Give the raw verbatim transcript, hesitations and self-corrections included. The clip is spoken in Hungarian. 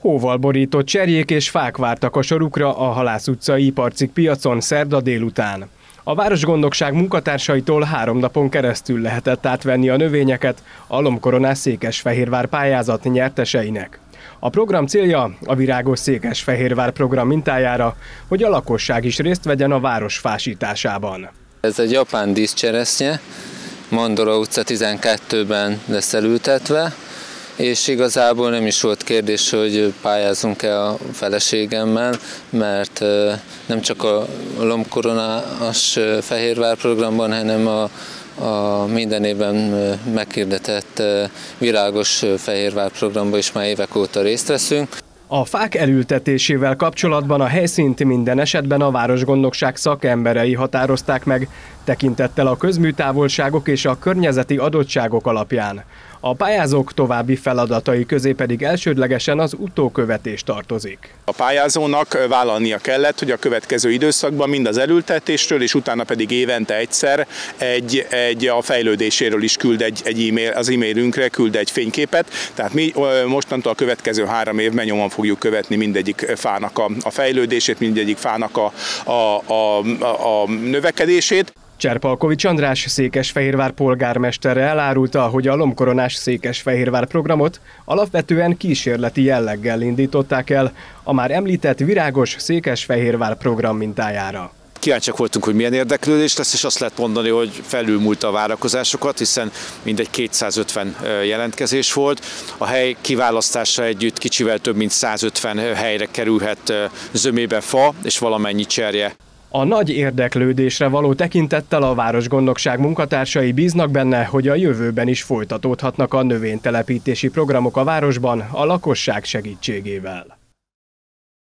Hóval borított cserjék és fák vártak a sorukra a Halász utcai iparcikk piacon szerda délután. A városgondokság munkatársaitól három napon keresztül lehetett átvenni a növényeket a lombkoronás Székesfehérvár pályázat nyerteseinek. A program célja a Virágos Székesfehérvár program mintájára, hogy a lakosság is részt vegyen a város fásításában. Ez egy japán díszcseresznye, Mandora utca tizenkettőben lesz elültetve, és igazából nem is volt kérdés, hogy pályázunk-e a feleségemmel, mert nem csak a lombkoronás Fehérvár programban, hanem a, a minden évben meghirdetett Virágos Fehérvár programban is már évek óta részt veszünk. A fák elültetésével kapcsolatban a helyszínt minden esetben a városgondokság szakemberei határozták meg, tekintettel a közműtávolságok és a környezeti adottságok alapján. A pályázók további feladatai közé pedig elsődlegesen az utókövetés tartozik. A pályázónak vállalnia kellett, hogy a következő időszakban mind az elültetésről, és utána pedig évente egyszer egy, egy a fejlődéséről is küld egy, egy e-mail, az e-mailünkre küld egy fényképet. Tehát mi mostantól a következő három évben nyomon fogjuk követni mindegyik fának a, a fejlődését, mindegyik fának a, a, a, a, a növekedését. Cserpalkovics András Székesfehérvár polgármestere elárulta, hogy a lombkoronás Székesfehérvár programot alapvetően kísérleti jelleggel indították el a már említett Virágos Székesfehérvár program mintájára. Kíváncsiak voltunk, hogy milyen érdeklődés lesz, és azt lehet mondani, hogy felülmúlta a várakozásokat, hiszen mindegy kétszázötven jelentkezés volt. A hely kiválasztása együtt kicsivel több mint százötven helyre kerülhet zömében fa és valamennyi cserje. A nagy érdeklődésre való tekintettel a városgondokság munkatársai bíznak benne, hogy a jövőben is folytatódhatnak a növénytelepítési programok a városban a lakosság segítségével.